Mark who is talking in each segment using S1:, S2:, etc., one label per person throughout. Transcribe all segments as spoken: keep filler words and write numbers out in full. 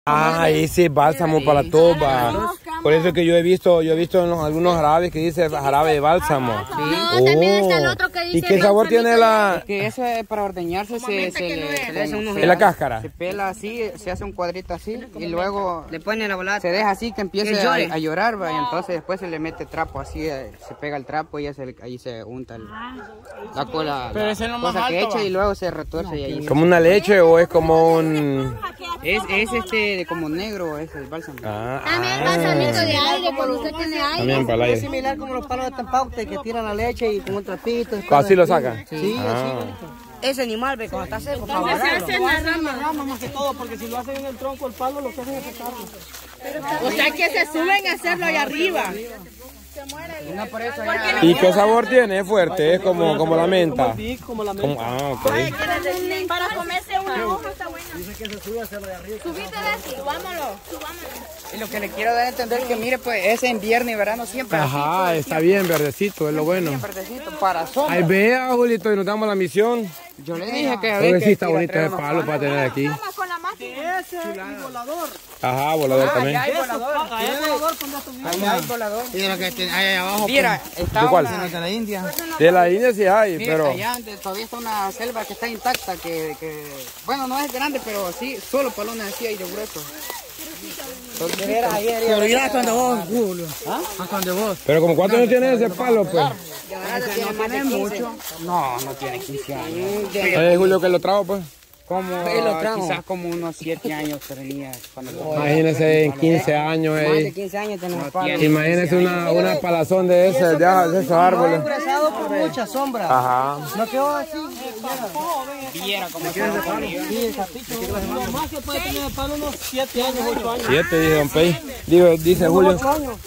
S1: Ah, ese bálsamo para la toba. Por eso es que yo he visto, yo he visto en los, algunos jarabes que dice jarabe de bálsamo.
S2: Sí. No, también está el otro que dice.
S1: ¿Y qué sabor tiene la?
S3: Que eso es para ordeñarse, se, se, le, se le hace unos.
S1: ¿En la cáscara?
S3: Se pela así, se hace un cuadrito así y luego le pone la bolada. Se deja así que empiece a, a llorar, ¿va? Y entonces después se le mete trapo así, se pega el trapo y ya se, ahí se unta el, la cola,
S4: Pero
S3: la
S4: ese no
S3: cosa
S4: más
S3: que
S4: alto,
S3: echa y luego se retuerce y ahí.
S1: ¿Como una leche o es como un?
S3: Es, es este como negro, es el bálsamo.
S1: Ah,
S2: También el balsamito de aire, cuando usted tiene aire.
S1: También para el aire.
S5: Es similar como los palos de tempaute que tiran la leche y con un trapito.
S1: ¿Así lo sacan?
S5: Sí,
S1: Ah.
S5: así.
S3: Ese animal, ve, cuando está seco, para
S5: Entonces se
S3: agarrarlo.
S5: hace en la rama, rama más que todo, porque si lo hacen en el tronco, el palo, lo que hacen es secarlo.
S6: O sea que se suben a hacerlo allá arriba.
S3: Y no por eso ya...
S1: ¿Y qué sabor tiene? ¿Es fuerte? ¿Es como, como la menta?
S5: Como la
S1: Como- ah, ok.
S6: Para comerse una hoja está buena.
S5: Dice que se sube a hacerlo de arriba.
S6: Subite de aquí, subámoslo, subámoslo.
S3: Y lo que le quiero dar a entender que mire, pues es en invierno y verano siempre así, todo
S1: Ajá,
S3: el
S1: está
S3: tiempo,
S1: bien, verdecito, es lo bueno.
S3: bien verdecito, para sombra.
S1: Ahí vea, Julito, y nos damos la misión.
S3: Yo le dije que a
S1: Creo
S3: ver
S1: que sí
S3: que
S1: está
S3: si la
S1: bonito ese
S3: traemos
S1: palo para tener aquí.
S6: Con la máquina.
S5: Ese y volador.
S1: Ajá, volador también.
S3: hay volador.
S5: Ahí hay volador cuando tu
S3: Ahí hay volador.
S4: Y de lo que tiene ahí abajo.
S3: Mira, está
S1: ¿De cuál?
S3: una...
S4: De la India.
S1: De la India sí hay,
S3: Mire,
S1: pero...
S3: allá antes todavía está una selva que está intacta, que, que... Bueno, no es grande, pero sí, solo palones así hay de grueso.
S4: Pero ya hasta donde vos, Julio. Hasta donde vos.
S1: Pero como cuántos años tiene ese palo, pues.
S3: Ese no tiene mucho. No, no tiene quince años.
S1: Eh, Julio que lo trajo, pues.
S3: Como, quizás como unos siete años tenía cuando lo...
S1: Imagínese en quince años,
S3: Más de
S1: eh.
S3: quince años tenemos
S1: Imagínese una, una palazón de ese, de, de esos árboles.
S5: ingresado por mucha sombra.
S1: Ajá.
S5: No quedó así.
S3: Viera como se lo ponía.
S5: Sí, el capito. Lo más que puede tener el palo unos siete años, ocho años.
S1: Siete, dice Don Pei. Digo, dice Julio.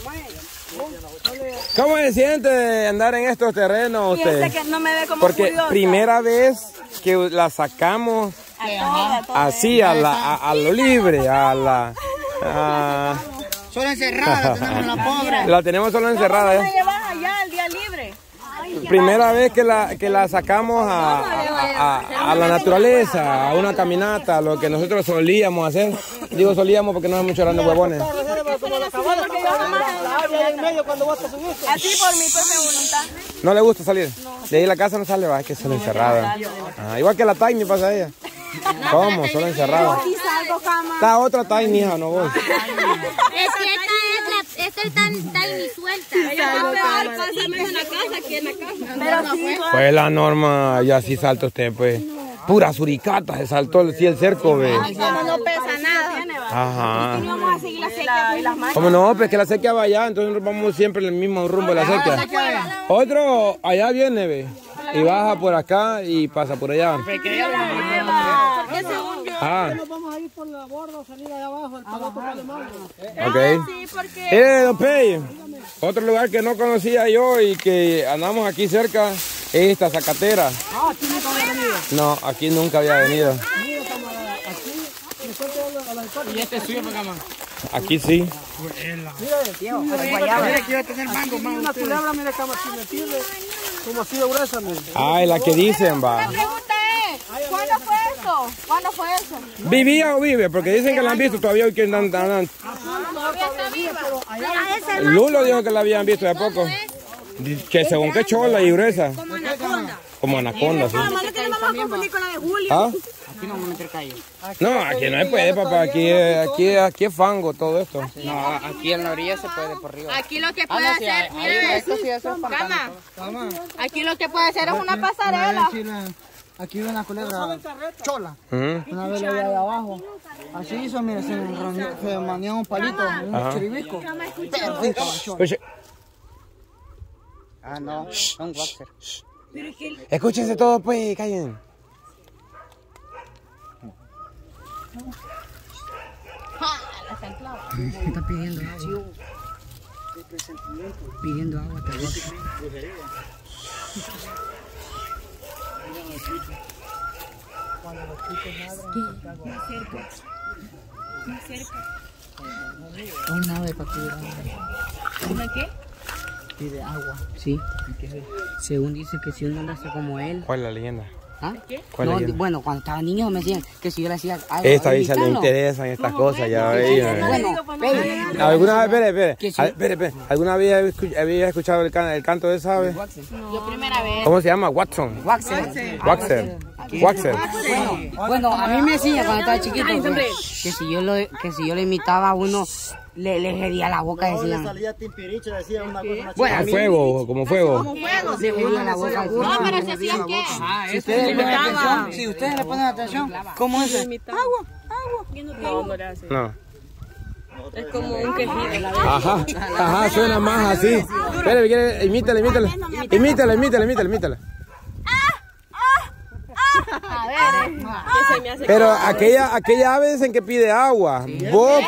S1: ¿Cómo se siente de andar en estos terrenos usted?
S6: Fíjese que no me ve como
S1: Porque
S6: curiosa.
S1: primera vez que la sacamos así a, la, a, a lo libre, a la... a-
S4: Solo encerrada, tenemos la pobre.
S1: la tenemos solo encerrada.
S6: ¿Cómo la
S1: ¿eh?
S6: llevas allá el día libre?
S1: Primera vez que la, que la sacamos a, a, a- a la naturaleza, a una caminata, a lo que nosotros solíamos hacer. Digo solíamos porque no hay mucho grandes huevones.
S5: Como la cabana, la área en medio cuando vos te subiste.
S6: Así por mi propia voluntad.
S1: ¿No le gusta salir? De ahí la casa no sale, va, es que solo encerrada. Ah, igual que la Tiny pasa a ella. ¿Cómo? Solo encerrada.
S6: Aquí salgo, cama.
S1: Está otra Tiny, hija, no voy.
S2: Es que esta es la, esta es tan tiny suelta.
S6: Está peor pasarme en la casa que en la casa. Pero sí,
S1: Pues la Norma, ya sí salta usted, pues. Pura suricata, se saltó el, sí, el cerco, ve.
S6: como no pesa nada.
S1: Ajá.
S6: Vamos a seguir la sequía y las máquinas.
S1: Como no, pues que la sequía va allá, entonces nosotros vamos siempre en el mismo rumbo de la sequía. Otro allá viene, ve. Y baja por acá y pasa por allá.
S6: Porque según yo.
S1: Ah,
S5: Nos vamos a ir por la borda, salir allá abajo, el paloto para el mango.
S1: ok.
S6: Sí, porque.
S1: Eh, Don Pei, otro lugar que no conocía yo y que andamos aquí cerca es esta Zacatera.
S5: Ah, aquí nunca había venido.
S1: No, aquí nunca había venido.
S5: Mira, camarada, aquí, después te hablo a la historia.
S4: Y este es suyo, cama.
S1: Aquí sí.
S4: Mira que iba a tener mango,
S5: Aquí
S4: mango.
S5: una culebra, mira, cama, sin metirle, como así de gruesa, mira.
S1: Ay, la que dicen, va.
S6: La pregunta es: ¿cuándo fue eso? ¿Cuándo fue eso?
S1: ¿Vivía o vive? Porque dicen que la han visto todavía hoy que andan, andan.
S6: Todavía está viva.
S1: Lulo dijo que la habían visto de poco. Que según que chola y gruesa.
S2: Como anaconda.
S1: Como anaconda, sí.
S6: Mamá, no tenemos más confundir con la de Julio.
S1: ¿Ah?
S3: Aquí no vamos a meter callo.
S1: No, aquí no se puede, papá. Aquí, aquí, aquí es fango todo esto.
S3: No, aquí en la orilla se puede por arriba.
S6: Aquí lo que
S3: Ah,
S6: puede
S3: no, sí,
S6: hacer,
S3: ahí-
S6: mire,
S3: ahí esto sí, eso es pantano.
S6: cama. Aquí lo que puede hacer es una pasarela.
S5: Aquí viene una culebra chola.
S1: Ujú.
S5: Una vez la vi ahí abajo. Así hizo, mira, se enroñó- se manía un palito, un
S1: Ajá.
S5: chiribisco.
S1: Escuche,
S3: Ah, no, son waxer.
S1: escúchense todo, pues, callen.
S3: Está pidiendo agua. Pidiendo agua tal vez. Un ave para pedir agua.
S6: ¿Una qué?
S3: Pide agua. Sí. Según dice que si uno anda así como él,
S1: ¿Cuál es la leyenda?
S3: ¿Ah?
S1: ¿Cuál
S3: No,
S1: leyenda?
S3: bueno, cuando estaba niño me decían que si yo le hacía algo.
S1: Esta vez le
S3: imitarlo.
S1: interesan estas cosas, ya veía.
S3: Bueno, ve,
S1: ¿Alguna vez, espere, espere,
S3: ¿Qué sí?
S1: a ver, espere, espere, ¿alguna vez había escu- había escuchado el, can- el canto de esa ave?
S2: Yo primera vez.
S1: ¿Cómo se llama? Watson.
S3: Waxer.
S1: Waxer. Waxer.
S3: Bueno, bueno, a mí me decía cuando estaba chiquito que, que si yo lo que si yo le imitaba a uno le le hería la boca, decían.
S4: Salía Timpiriche, decía una cosa.
S3: Bueno, a
S1: Como
S3: mí
S1: fuego, como fuego.
S3: le hería la boca.
S2: No, pero se hacían qué.
S4: Si ustedes le ponen atención, si ustedes le ponen atención, ¿cómo es? Agua, agua.
S1: No.
S6: Es como un quejido.
S1: Ajá, ajá, suena más así. Espere, quiere, imítala, imítala. Imítala, imítala, imítala, imítala.
S2: A ver.
S6: Que se me hace.
S1: Pero aquella, aquella ave dicen que pide agua. Vos.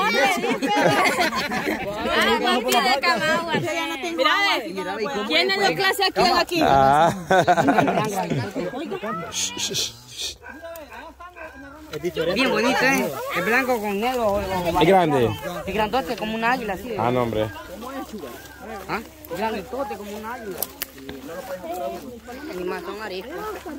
S2: Ah, no pide camagua.
S6: Mira, ¿quién es la clase aquí en aquí?
S1: Ah.
S3: Bien bonito, ¿eh? El blanco con negro.
S1: Es grande.
S3: Es grandote como un águila, así.
S1: Ah, no, hombre.
S3: ¿Ah? Grandote como un águila. Animal son ariscos.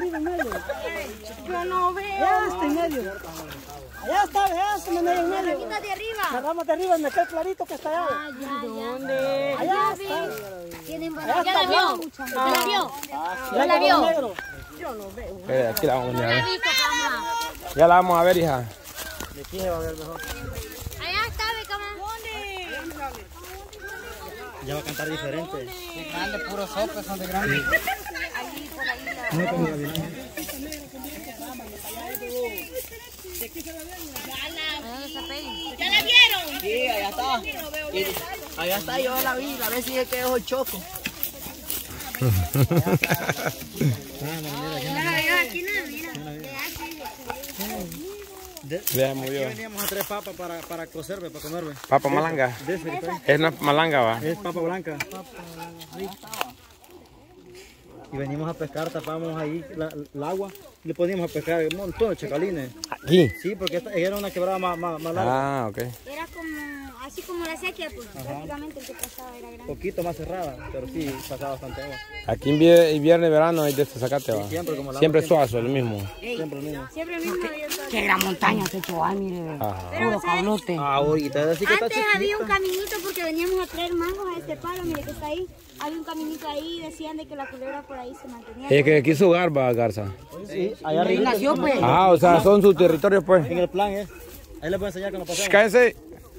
S2: Yo no veo.
S5: Este en medio. Allá está, allá está en medio, en medio.
S2: Quita de arriba.
S5: La rama de arriba, me queda clarito que está allá.
S2: Ah, ya, ya.
S5: Allá
S2: Ya
S5: está.
S2: vi. Tienen buena- ¿Ya la vio? ¿Ya la vio? ¿Ya la vio?
S5: Negro.
S1: Espere, aquí la vamos a
S2: ¿Ya
S1: ver.
S2: la viste, cama?
S1: Ya la vamos a ver, hija.
S2: Allá está, ve, cama.
S4: Ya va a cantar diferente.
S3: De grande, puro sopa, son de grande.
S2: ¿Ya la vieron?
S4: Sí, allá está. Allá está, yo la vi, la vez sí es que es el choco.
S1: Ya movió.
S4: Veníamos a tres papas para, para cocerme, para comerme.
S1: Papa malanga.
S4: De ese que está ahí.
S1: Es una malanga, va.
S4: Es papa blanca. Y venimos a pescar, tapamos ahí la, el agua y le poníamos a pescar un montón de chacalines.
S1: Aquí.
S4: Sí, porque esta era una quebrada más, más, más larga.
S1: Ah, ok.
S2: Era como, así como la sequía, pues prácticamente el que pasaba era
S4: Un
S2: grande.
S4: poquito más cerrada, pero sí pasaba bastante agua.
S1: Aquí en invierno y verano hay de este zacate, va.
S4: Siempre como el agua,
S1: Siempre suazo, el mismo.
S4: Siempre el mismo.
S2: Siempre el mismo había todo.
S3: Qué gran montaña se echó ahí, mire.
S1: Ajá.
S3: Puro cablote.
S4: Ahorita así que está
S2: Antes había un
S4: chiquita.
S2: caminito porque veníamos a traer mangos a este palo, mire que está ahí. Había un caminito ahí y decían de que la culebra por ahí se mantenía.
S1: Es que quiso jugar, va, Garza.
S4: Sí, allá
S3: Ahí
S4: arriba.
S3: nació, pues.
S1: Ah, o sea, son sus territorios, pues.
S4: En el plan es. Ahí les voy a enseñar que nos
S1: Shh,
S4: pasamos.
S1: Cállense.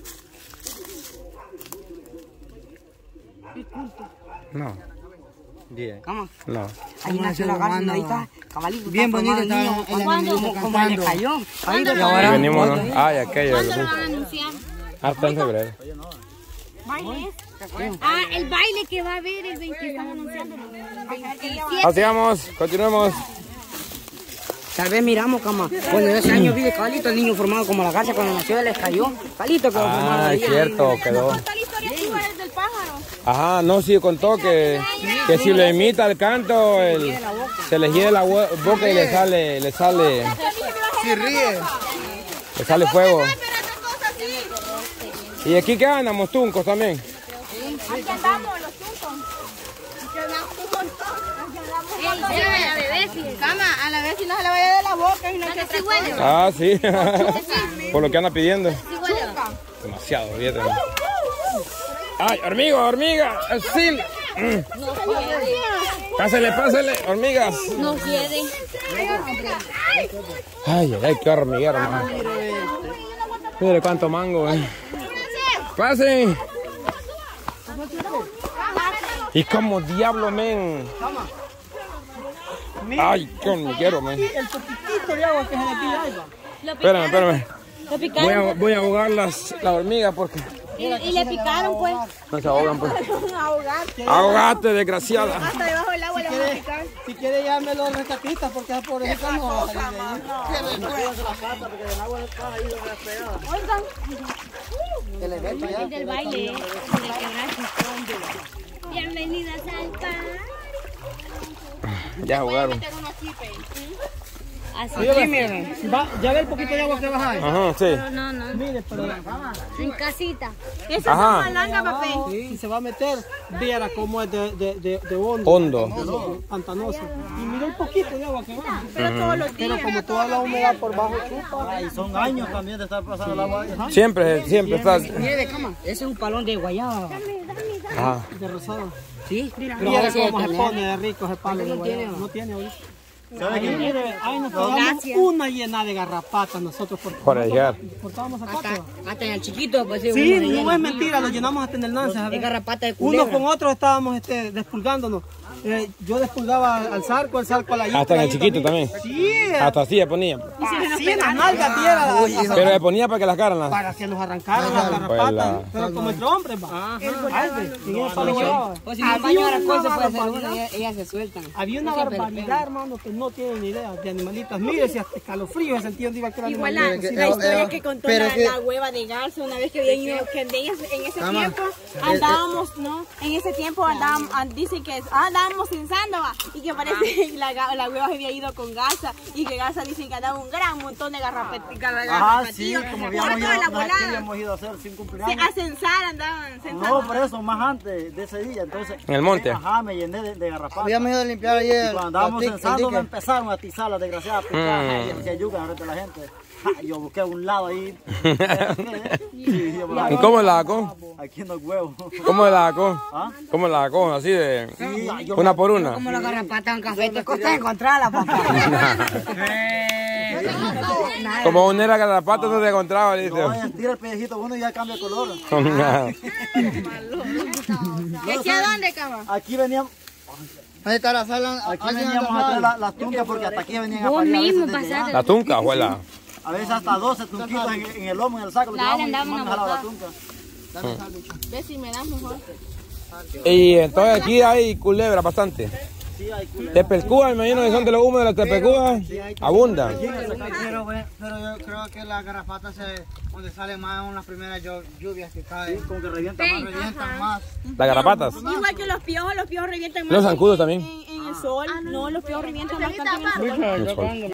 S1: No,
S4: Bien.
S3: Vamos.
S1: no.
S3: Ahí nació la garza, ahí está. Cabalito.
S4: Bien
S3: está
S4: bonito
S3: formado el
S4: está
S3: niño,
S4: el
S3: cuando-
S4: animalito
S3: como- Como
S4: cantando.
S3: le cayó. Ahí
S2: ¿Cuándo
S3: lo-
S2: lo van
S1: Y venimos, ¿no? Ay, aquello.
S2: ¿Cuándo lo van a anunciar?
S1: Hasta en febrero.
S2: ¿Baile? Ah, el baile que va a haber el veinte, están anunciando. El veintisiete.
S1: Ah, sigamos, continuemos.
S3: Tal vez miramos como cuando ese año vi de cabalito, el niño formado como la garza cuando nació, les cayó. Cabalito quedó formado
S1: Ah,
S3: ahí.
S1: es cierto, quedó.
S6: Está la historia chiva del pájaro.
S1: Ajá, no, sí contó que, que si le imita el canto, el, se le hiede la bo- boca y le sale, le sale,
S4: Si ríe.
S1: le sale fuego. ¿Y aquí qué andamos? Tuncos también.
S6: Aquí andamos los tuncos. Aquí andamos un montón. Aquí andamos.
S2: Ey, sírvele a bebé, sí.
S6: Cama, a la vez si no se le vaya de la boca y no
S2: ¿Dónde
S6: se
S2: sí huele?
S1: Ah, sí. Por lo que anda pidiendo.
S2: Sí huele.
S1: Demasiado, fíjate. Ay, hormiga, hormiga. Sí. Pásale, pásale, hormigas.
S2: No quiere.
S1: Ay, ay, ay, qué hormiguero, man. Mire cuánto mango, eh. Pasen. Y como diablo, men. Ay, qué hormiguero, men.
S5: El poquitito de agua que se le pide ahí va.
S1: Espérame, espérame. Voy a, voy a ahogar las, las hormigas porque
S2: Y, y le picaron, pues.
S1: no se ahogan, pues.
S6: ahogar.
S1: Ahogate, desgraciada.
S6: Hasta debajo del agua le van a picar.
S5: Si quiere llame los rescatistas porque esa pobrecita no va a salir de ahí.
S2: El del baile, el de quebrarse. Bienvenidas al parque.
S1: Ya ahogaron.
S6: Meter unos chipes.
S5: Así. Mire, va, ya ve el poquito de agua que baja ahí.
S1: Ajá, sí.
S2: Pero no, no.
S5: Mire, pero
S2: En casita.
S6: Esa es
S1: Ajá.
S6: una malanga, papi.
S5: si se va a meter, viera cómo es de, de, de, de hondo.
S1: Hondo.
S5: Pantanoso. Y mira el poquito de agua que va.
S6: Pero todos los días.
S5: Pero como toda la humedad por bajo chupa.
S4: Y son años también de estar pasando el agua ahí.
S1: Siempre, siempre está.
S3: Mire de cama, ese es un palón de guayaba.
S1: Ajá.
S5: De rosado.
S3: Sí,
S5: Mira
S3: sí,
S5: cómo se
S3: también.
S5: pone de rico ese palo.
S3: No tiene,
S5: No tiene ahorita.
S4: ¿Sabe
S5: Ahí,
S4: qué?
S5: mire, ahí nos pegamos una llena de garrapatas nosotros por,
S1: Por allá.
S5: cortábamos
S3: Hasta,
S5: zapatos.
S3: hasta en el chiquito, pues sí.
S5: Sí,
S3: uno de
S5: no
S3: lleno.
S5: es mentira, lo llenamos hasta en el lance.
S3: De
S5: ¿sabes?
S3: garrapata de culebra.
S5: Unos con otros estábamos este, despulgándonos. Eh, yo despulgaba al zarco, el zarco a la yuca.
S1: Hasta en el
S5: la
S1: chiquito
S5: yuca.
S1: también.
S5: Sí,
S1: Hasta así se ponía.
S5: así en las nalgas diera.
S1: Pero se ponía para que las caras las.
S5: Para que nos arrancaran las
S1: Pues
S5: garrapatas.
S1: la-
S5: Pero como entre hombres, va. Ay, y un palo guayaba.
S3: O si no
S5: Había
S3: baño a
S5: una
S3: cosa puede ser
S5: barbaridad.
S3: una, ellas, ellas se sueltan.
S5: Había una barbaridad, hermano, que no tienen ni idea de animalitas. Mire, si hasta escalofrío se sentía donde iba aquel
S6: Igual
S5: animal.
S6: la, la historia que contó la, la hueva de garza una vez que habían ido, que en ese, en ese tiempo andábamos, ¿no? En ese tiempo andábamos, an- dicen que ah, andábamos sin sándova y que parece que la, ga- la hueva había ido con garza y que garza dicen que andaba un gran montón de garrapatillos.
S4: Ah, sí, como habíamos ido, nosotros habíamos ido a hacer sin
S6: Se
S4: cumpleaños.
S6: a censar andaban censando.
S4: No, por eso, más antes de ese día, entonces.
S1: En el monte.
S4: Ajá, me llené de, de garrapatas.
S3: Habíamos ido a limpiar
S4: Y
S3: ayer.
S4: cuando andábamos censando me empezaron a atizar las desgraciadas picadas y hacía yuca frente a la gente. Ja, yo busqué a un lado ahí. Sí, yo por
S1: ¿Y
S4: ahí,
S1: cómo la sacó?
S4: aquí en los huevos.
S1: ¿Cómo la sacó?
S4: ¿Ah?
S1: ¿Cómo la sacó? Así de.
S4: Sí, yo
S1: Una por una.
S3: Como la garrapata en café, te costó encontrarla, papá.
S1: Como una era garrapata no te encontraba, dice.
S4: no, ya tira el pellejito uno y ya cambia de color.
S6: ¿Y aquí a dónde, cabrón?
S4: Aquí veníamos,
S3: Ahí está la sala.
S4: aquí veníamos a traer la- las tuncas porque hasta aquí venían a
S2: Vos
S4: parir a
S2: mismo
S4: veces desde allá.
S1: La tunca, abuela.
S4: A veces hasta doce tunquitos en, en el lomo, en el saco, lo
S2: Dale,
S4: llevamos y
S2: andamos
S4: tomamos
S2: una
S4: jalado la
S2: botada.
S4: tunca.
S6: Ve si me das mejor.
S1: Y entonces aquí hay culebra bastante.
S4: Sí, hay culebras.
S1: Tepelcúa, me imagino que son de los humos de las tepelcúas. Abundan.
S3: Pero, pero yo creo que las garrapatas se, donde salen más son las primeras llu- lluvias que caen.
S4: Como que revienta más.
S3: Revientan más.
S1: Las garrapatas.
S6: Igual que los piojos, los piojos revientan más
S1: Los
S6: en-
S1: zancudos también.
S6: En, en el sol. No, los piojos revientan bastante en el sol.
S1: El sol.